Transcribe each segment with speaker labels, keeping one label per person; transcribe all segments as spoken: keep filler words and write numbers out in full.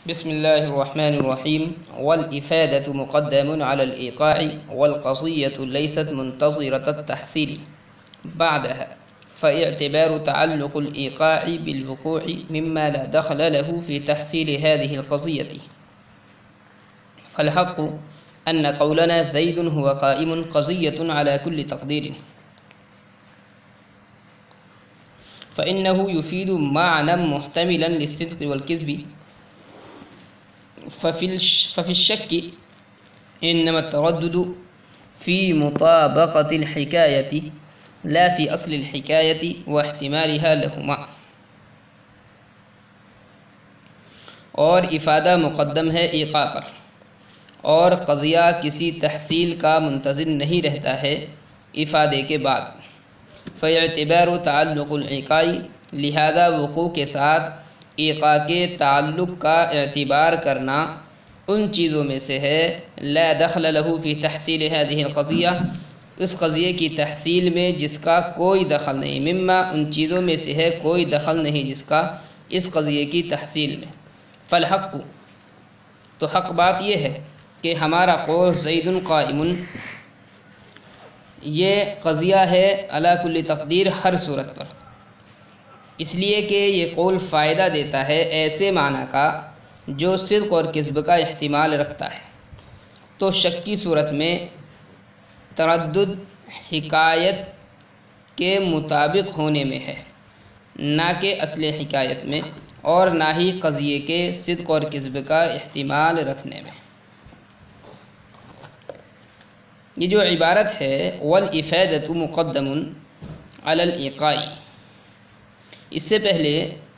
Speaker 1: بسم الله الرحمن الرحيم. والإفادة مقدم على الإيقاع، والقضية ليست منتظرة التحصيل بعدها، فاعتبار تعلق الإيقاع بالوقوع مما لا دخل له في تحصيل هذه القضية. فالحق أن قولنا زيد هو قائم قضية على كل تقدير، فإنه يفيد معنى محتملا للصدق والكذب. ففي ففي الشك إنما التردد في مطابقة الحكاية لا في أصل الحكاية واحتمالها لهما. اور افادہ مقدم ہے ایقاع پر، اور قضیہ کسی تحصیل کا منتظر نہیں رہتا ہے افادے کے بعد. فاعتبار تعلق الایقاع، لہذا وقوع کے ساتھ ایقاع کے تعلق کا اعتبار کرنا ان چیزوں میں سے ہے لا دخل له فی تحصیل هذه القضیہ، اس قضیے کی تحصیل میں جس کا کوئی دخل نہیں، مما ان چیزوں میں سے ہے کوئی دخل نہیں جس کا اس قضیے کی تحصیل میں. فالحق، تو حق بات یہ ہے کہ ہمارا قول زید قائم یہ قضیہ ہے علی کل تقدیر، ہر صورت پر، اس لیے کہ یہ قول فائدہ دیتا ہے ایسے معنی کا جو صدق اور کذب کا احتمال رکھتا ہے. تو شک کی صورت میں تردد حکایت کے مطابق ہونے میں ہے، نہ کہ اصل حکایت میں، اور نہ ہی قضیے کے صدق اور کذب کا احتمال رکھنے میں. یہ جو عبارت ہے والافادۃ مقدم علی الایقاع، اس سے پہلے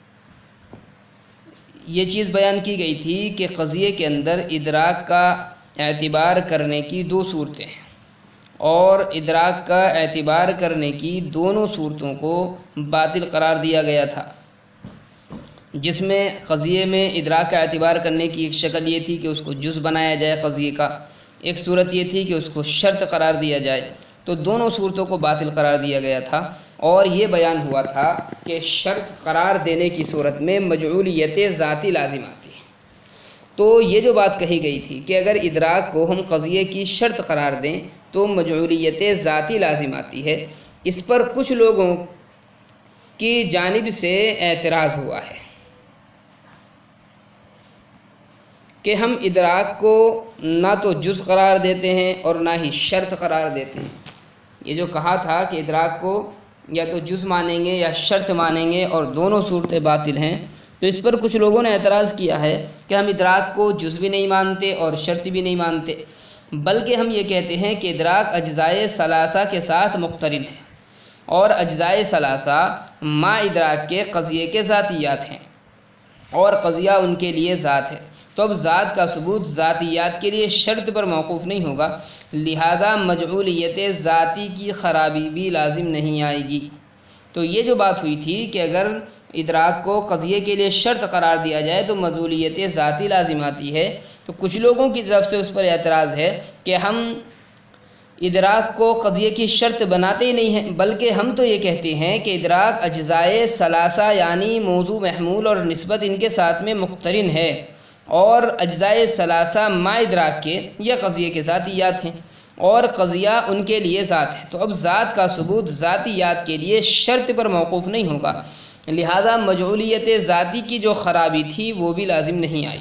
Speaker 1: یہ چیز بیان کی گئی تھی کہ قضیے کے اندر ادراک کا اعتبار کرنے کی دو صورتیں ہیں، اور ادراک کا اعتبار کرنے کی دونوں صورتوں کو باطل قرار دیا گیا تھا، جس میں قضیے میں ادراک کا اعتبار کرنے کی ایک شکل یہ تھی کہ اس کو جز بنایا جائے قضیے کا، ایک صورت یہ تھی کہ اس کو شرط قرار دیا جائے. تو دونوں صورتوں کو باطل قرار دیا گیا تھا، اور یہ بیان ہوا تھا کہ شرط قرار دینے کی صورت میں مجعولیت ذاتی لازم آتی ہے. تو یہ جو بات کہی گئی تھی کہ اگر ادراک کو ہم قضیے کی شرط قرار دیں تو مجعولیت ذاتی لازم آتی ہے، اس پر کچھ لوگوں کی جانب سے اعتراض ہوا ہے کہ ہم ادراک کو نہ تو جز قرار دیتے ہیں اور نہ ہی شرط قرار دیتے ہیں. یہ جو کہا تھا کہ ادراک کو یا تو جز مانیں گے یا شرط مانیں گے، اور دونوں صورتیں باطل ہیں، تو اس پر کچھ لوگوں نے اعتراض کیا ہے کہ ہم ادراک کو جز بھی نہیں مانتے اور شرط بھی نہیں مانتے، بلکہ ہم یہ کہتے ہیں کہ ادراک اجزائے ثلاثہ کے ساتھ مقترن ہے، اور اجزائے ثلاثہ ما ادراک کے قضیے کے ذاتیات ہیں، اور قضیہ ان کے لیے ذات ہے. تو اب ذات کا ثبوت ذاتیات کے لیے شرط پر موقوف نہیں ہوگا، لہذا مجعولیت ذاتی کی خرابی بھی لازم نہیں آئے گی. تو یہ جو بات ہوئی تھی کہ اگر ادراک کو قضیے کے لیے شرط قرار دیا جائے تو مجعولیت ذاتی لازم آتی ہے، تو کچھ لوگوں کی طرف سے اس پر اعتراض ہے کہ ہم ادراک کو قضیے کی شرط بناتے ہی نہیں ہیں، بلکہ ہم تو یہ کہتے ہیں کہ ادراک اجزائے ثلاثہ یعنی موضوع محمول اور نسبت ان کے ساتھ میں مقترن ہے، اور اجزائے ثلاثہ ما ادراک کے یا قضیے کے ذاتیات ہیں، اور قضیہ ان کے لیے ذات ہے. تو اب ذات کا ثبوت ذاتیات کے لیے شرط پر موقوف نہیں ہوگا، لہذا مجعولیت ذاتی کی جو خرابی تھی وہ بھی لازم نہیں آئی.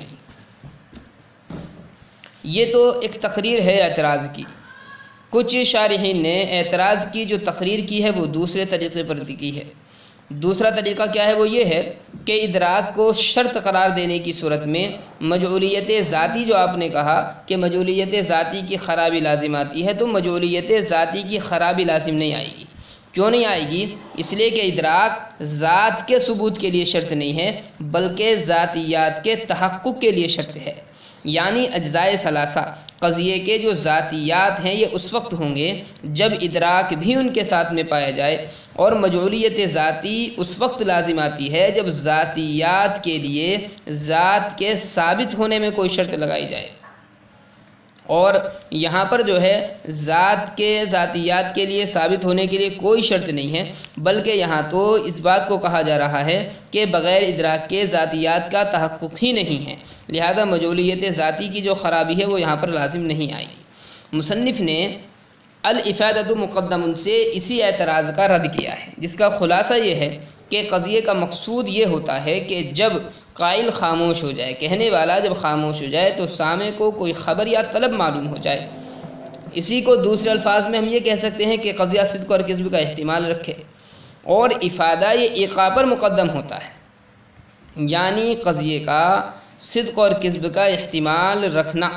Speaker 1: یہ تو ایک تقریر ہے اعتراض کی. کچھ شارحین نے اعتراض کی جو تقریر کی ہے وہ دوسرے طریقے پر کی ہے. دوسرا طریقہ کیا ہے؟ وہ یہ ہے کہ ادراک کو شرط قرار دینے کی صورت میں مجعولیت ذاتی، جو آپ نے کہا کہ مجعولیت ذاتی کی خرابی لازم آتی ہے، تو مجعولیت ذاتی کی خرابی لازم نہیں آئے گی. کیوں نہیں آئے گی؟ اس لیے کہ ادراک ذات کے ثبوت کے لیے شرط نہیں ہے، بلکہ ذاتیات کے تحقق کے لیے شرط ہے. یعنی اجزائے ثلاثہ قضیے کے جو ذاتیات ہیں یہ اس وقت ہوں گے جب ادراک بھی ان کے ساتھ میں پایا جائے، اور مجعولیت ذاتی اس وقت لازم آتی ہے جب ذاتیات کے لیے ذات کے ثابت ہونے میں کوئی شرط لگائی جائے. اور یہاں پر جو ہے ذات کے ذاتیات کے لیے ثابت ہونے کے لیے کوئی شرط نہیں ہے، بلکہ یہاں تو اس بات کو کہا جا رہا ہے کہ بغیر ادراک کے ذاتیات کا تحقق ہی نہیں ہے، لہذا مجعولیت ذاتی کی جو خرابی ہے وہ یہاں پر لازم نہیں آئے گی۔ مصنف نے الافادۃ مقدم سے اسی اعتراض کا رد کیا ہے، جس کا خلاصہ یہ ہے کہ قضیے کا مقصود یہ ہوتا ہے کہ جب قائل خاموش ہو جائے، کہنے والا جب خاموش ہو جائے تو سامع کو کوئی خبر یا طلب معلوم ہو جائے۔ اسی کو دوسرے الفاظ میں ہم یہ کہہ سکتے ہیں کہ قضیہ صدق اور کذب کا احتمال رکھے، اور افادہ یہ ایقاع پر مقدم ہوتا ہے، یعنی قضیے کا صدق اور کذب کا احتمال رکھنا،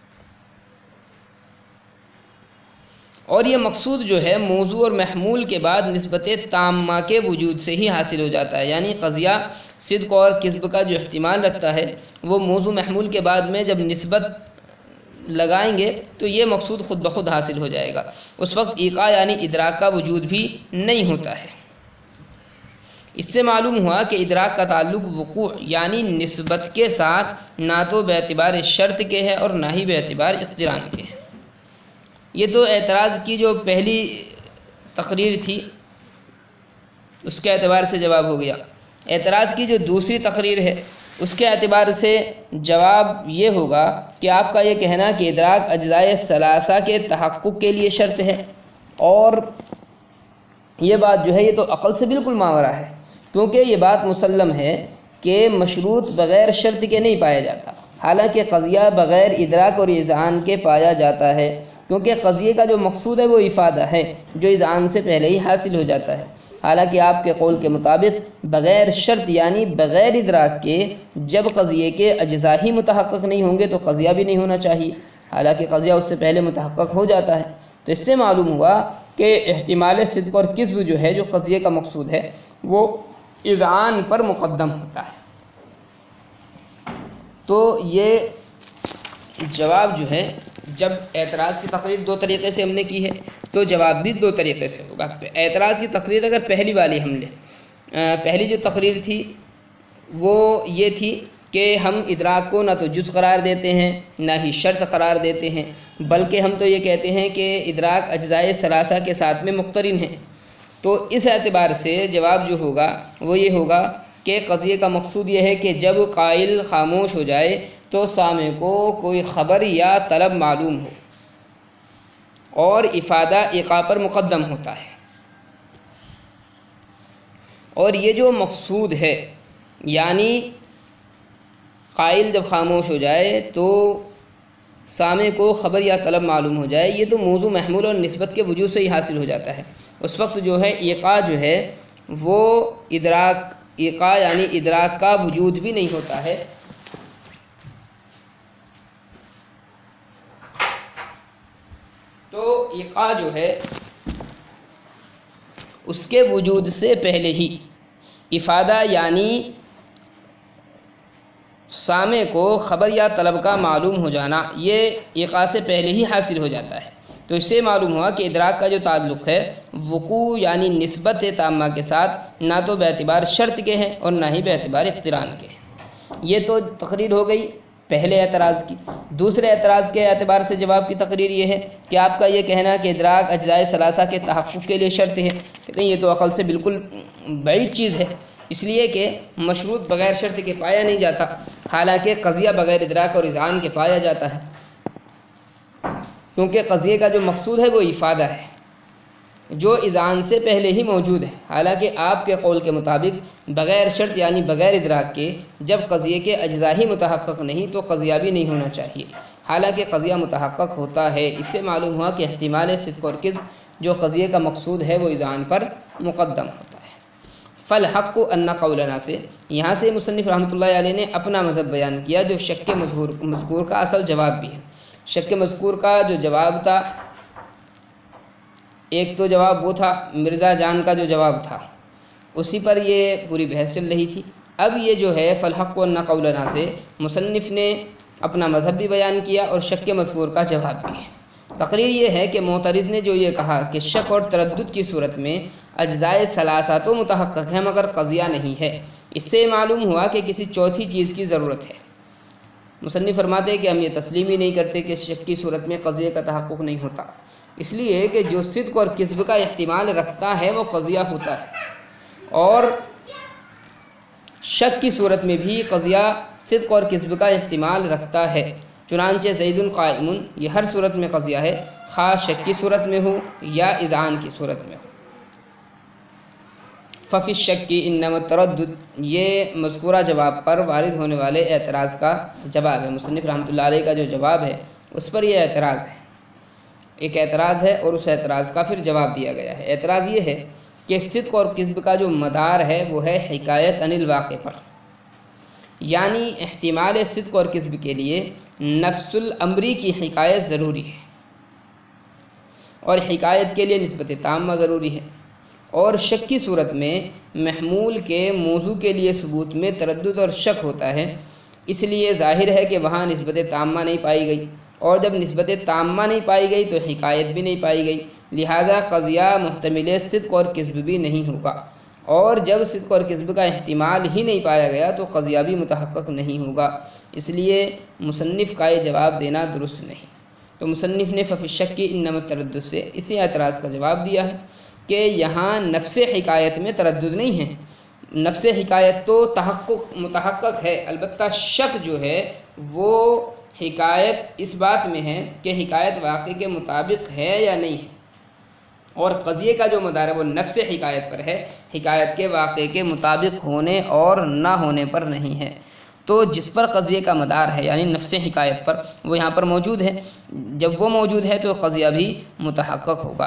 Speaker 1: اور یہ مقصود جو ہے موضوع اور محمول کے بعد نسبت تامہ کے وجود سے ہی حاصل ہو جاتا ہے، یعنی قضیہ صدق اور کذب کا جو احتمال رکھتا ہے وہ موضوع محمول کے بعد میں جب نسبت لگائیں گے تو یہ مقصود خود بخود حاصل ہو جائے گا، اس وقت ایقاع یعنی ادراک کا وجود بھی نہیں ہوتا ہے۔ اس سے معلوم ہوا کہ ادراک کا تعلق وقوع یعنی نسبت کے ساتھ نہ تو بے اعتبار شرط کے ہے اور نہ ہی بے اعتبار اقتران کے ہے۔ یہ تو اعتراض کی جو پہلی تقریر تھی اس کے اعتبار سے جواب ہو گیا۔ اعتراض کی جو دوسری تقریر ہے اس کے اعتبار سے جواب یہ ہوگا کہ آپ کا یہ کہنا کہ ادراک اجزائے ثلاثہ کے تحقق کے لیے شرط ہے، اور یہ بات جو ہے یہ تو عقل سے بالکل ماورا ہے، کیونکہ یہ بات مسلم ہے کہ مشروط بغیر شرط کے نہیں پایا جاتا، حالانکہ قضیہ بغیر ادراک اور اذعان کے پایا جاتا ہے، کیونکہ قضیے کا جو مقصود ہے وہ افادہ ہے جو اذعان سے پہلے ہی حاصل ہو جاتا ہے۔ حالانکہ آپ کے قول کے مطابق بغیر شرط یعنی بغیر ادراک کے جب قضیے کے اجزاء ہی متحقق نہیں ہوں گے تو قضیہ بھی نہیں ہونا چاہیے، حالانکہ قضیہ اس سے پہلے متحقق ہو جاتا ہے۔ تو اس سے معلوم ہوا کہ احتمال صدق اور کذب جو ہے جو قضیے کا مقصود ہے وہ اذعان پر مقدم ہوتا ہے۔ تو یہ جواب جو ہے، جب اعتراض کی تقریر دو طریقے سے ہم نے کی ہے تو جواب بھی دو طریقے سے ہوگا۔ اعتراض کی تقریر اگر پہلی والی ہم لیں، پہلی جو تقریر تھی وہ یہ تھی کہ ہم ادراک کو نہ تو جز قرار دیتے ہیں نہ ہی شرط قرار دیتے ہیں، بلکہ ہم تو یہ کہتے ہیں کہ ادراک اجزائے ثلاثہ کے ساتھ میں مقترن ہے۔ تو اس اعتبار سے جواب جو ہوگا وہ یہ ہوگا کہ قضیے کا مقصود یہ ہے کہ جب قائل خاموش ہو جائے تو سامع کو کوئی خبر یا طلب معلوم ہو، اور افادہ ایقاع پر مقدم ہوتا ہے، اور یہ جو مقصود ہے یعنی قائل جب خاموش ہو جائے تو سامع کو خبر یا طلب معلوم ہو جائے، یہ تو موضوع محمول اور نسبت کے وجود سے ہی حاصل ہو جاتا ہے۔ اس وقت جو ہے ایقاع جو ہے وہ ادراک ایقاع یعنی ادراک کا وجود بھی نہیں ہوتا ہے، تو ایقاع جو ہے اس کے وجود سے پہلے ہی افادہ یعنی سامع کو خبر یا طلب کا معلوم ہو جانا یہ ایقاع سے پہلے ہی حاصل ہو جاتا ہے۔ تو اس سے معلوم ہوا کہ ادراک کا جو تعلق ہے وقوع یعنی نسبت تامہ کے ساتھ نہ تو بے اعتبار شرط کے ہے اور نہ ہی بے اعتبار اقتران کے ہے۔ یہ تو تقریر ہو گئی پہلے اعتراض کی۔ دوسرے اعتراض کے اعتبار سے جواب کی تقریر یہ ہے کہ آپ کا یہ کہنا کہ ادراک اجزائے ثلاثہ کے تحقق کے لیے شرط ہے، لیکن یہ تو عقل سے بالکل بعید چیز ہے، اس لیے کہ مشروط بغیر شرط کے پایا نہیں جاتا، حالانکہ قضیہ بغیر ادراک اور اذعان کے پایا جاتا ہے، کیونکہ قضیے کا جو مقصود ہے وہ افادہ ہے جو اذعان سے پہلے ہی موجود ہے۔ حالانکہ آپ کے قول کے مطابق بغیر شرط یعنی بغیر ادراک کے جب قضیے کے اجزاء ہی متحقق نہیں تو قضیہ بھی نہیں ہونا چاہیے، حالانکہ قضیہ متحقق ہوتا ہے۔ اس سے معلوم ہوا کہ احتمال صدق اور کذب جو قضیے کا مقصود ہے وہ اذعان پر مقدم ہوتا ہے۔ فالحق ان قولنا سے یہاں سے مصنف رحمۃ اللہ علیہ نے اپنا مذہب بیان کیا جو شک مذکور مذکور کا اصل جواب بھی ہے۔ شک مذکور کا جو جواب تھا، ایک تو جواب وہ تھا مرزا جان کا جو جواب تھا، اسی پر یہ پوری بحث چل رہی تھی۔ اب یہ جو ہے فالحق ان قولنا سے مصنف نے اپنا مذہب بھی بیان کیا اور شک مذکور کا جواب بھی ہے۔ تقریر یہ ہے کہ معترض نے جو یہ کہا کہ شک اور تردد کی صورت میں اجزائے ثلاثہ تو متحقق ہے مگر قضیہ نہیں ہے، اس سے معلوم ہوا کہ کسی چوتھی چیز کی ضرورت ہے، مصنف فرماتے ہیں کہ ہم یہ تسلیم ہی نہیں کرتے کہ شک کی صورت میں قضیے کا تحقق نہیں ہوتا، اس لیے کہ جو صدق اور کذب کا احتمال رکھتا ہے وہ قضیہ ہوتا ہے، اور شک کی صورت میں بھی قضیہ صدق اور کذب کا احتمال رکھتا ہے۔ چنانچہ زید قائم یہ ہر صورت میں قضیہ ہے، خواہ شک کی صورت میں ہو یا اذعان کی صورت میں ہو۔ ففی الشک انما التردد، یہ مذکورہ جواب پر وارد ہونے والے اعتراض کا جواب ہے۔ مصنف رحمۃ اللہ علیہ کا جو جواب ہے اس پر یہ اعتراض ہے، ایک اعتراض ہے اور اس اعتراض کا پھر جواب دیا گیا ہے۔ اعتراض یہ ہے کہ صدق اور کذب کا جو مدار ہے وہ ہے حکایت عن الواقع پر، یعنی احتمال صدق اور کذب کے لیے نفس الامری کی حکایت ضروری ہے، اور حکایت کے لیے نسبت تامہ ضروری ہے، اور شک کی صورت میں محمول کے موضوع کے لیے ثبوت میں تردد اور شک ہوتا ہے، اس لیے ظاہر ہے کہ وہاں نسبت تامہ نہیں پائی گئی، اور جب نسبت تامہ نہیں پائی گئی تو حکایت بھی نہیں پائی گئی، لہذا قضیہ محتمل صدق اور کذب بھی نہیں ہوگا، اور جب صدق اور کذب کا احتمال ہی نہیں پایا گیا تو قضیہ بھی متحقق نہیں ہوگا، اس لیے مصنف کا یہ جواب دینا درست نہیں۔ تو مصنف نے ففی الشک انما التردد سے اسی اعتراض کا جواب دیا ہے کہ یہاں نفس حکایت میں تردد نہیں ہے، نفس حکایت تو تحقق متحقق ہے، البتہ شک جو ہے وہ حکایت اس بات میں ہے کہ حکایت واقع کے مطابق ہے یا نہیں ہے، اور قضیے کا جو مدار ہے وہ نفس حکایت پر ہے، حکایت کے واقع کے مطابق ہونے اور نہ ہونے پر نہیں ہے۔ تو جس پر قضیے کا مدار ہے یعنی نفس حکایت پر، وہ یہاں پر موجود ہے، جب وہ موجود ہے تو قضیہ بھی متحقق ہوگا۔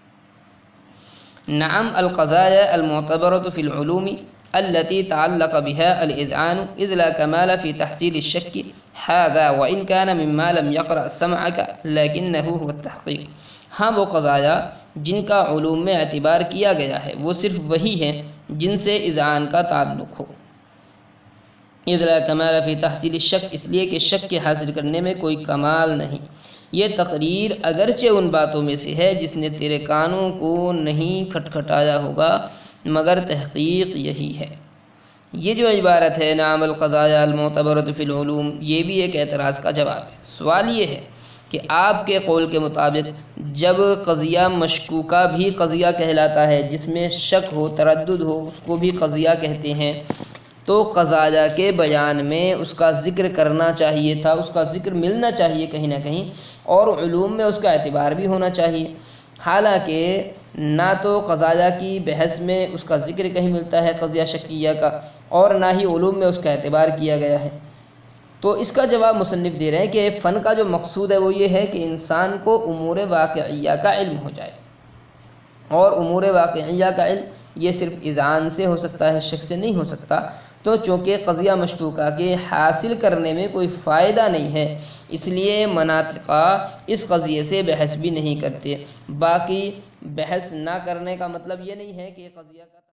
Speaker 1: نعم القضايا المعتبرة في العلوم التي تعلق بها الإذعان إذ لا كمال في تحصيل الشك هذا وإن كان مما لم يقرأ سمعك لكنه هو التحقيق۔ ہاں وہ قضایا جن کا علوم میں اعتبار کیا گیا ہے وہ صرف وہی ہیں جن سے اذعان کا تعلق ہو۔ اذ لا کمال فی تحصیل الشک، اس لیے کہ شک کے حاصل کرنے میں کوئی کمال نہیں۔ یہ تقریر اگرچہ ان باتوں میں سے ہے جس نے تیرے کانوں کو نہیں کھٹکھٹایا ہوگا، مگر تحقیق یہی ہے۔ یہ جو عبارت ہے نعم القضایا المعتبرۃ فی العلوم، یہ بھی ایک اعتراض کا جواب ہے۔ سوال یہ ہے کہ آپ کے قول کے مطابق جب قضیہ مشکوکہ بھی قضیہ کہلاتا ہے، جس میں شک ہو تردد ہو اس کو بھی قضیہ کہتے ہیں، تو قضایا کے بیان میں اس کا ذکر کرنا چاہیے تھا، اس کا ذکر ملنا چاہیے کہیں نہ کہیں، اور علوم میں اس کا اعتبار بھی ہونا چاہیے۔ حالانکہ نہ تو قضایا کی بحث میں اس کا ذکر کہیں ملتا ہے قضیہ شکیہ کا، اور نہ ہی علوم میں اس کا اعتبار کیا گیا ہے۔ تو اس کا جواب مصنف دے رہے ہیں کہ فن کا جو مقصود ہے وہ یہ ہے کہ انسان کو امور واقعیہ کا علم ہو جائے، اور امور واقعیہ کا علم یہ صرف اذعان سے ہو سکتا ہے، شک سے نہیں ہو سکتا۔ تو چونکہ قضیہ مشکوکہ کے حاصل کرنے میں کوئی فائدہ نہیں ہے، اس لیے مناطقہ اس قضیے سے بحث بھی نہیں کرتے۔ باقی بحث نہ کرنے کا مطلب یہ نہیں ہے کہ قضیہ کا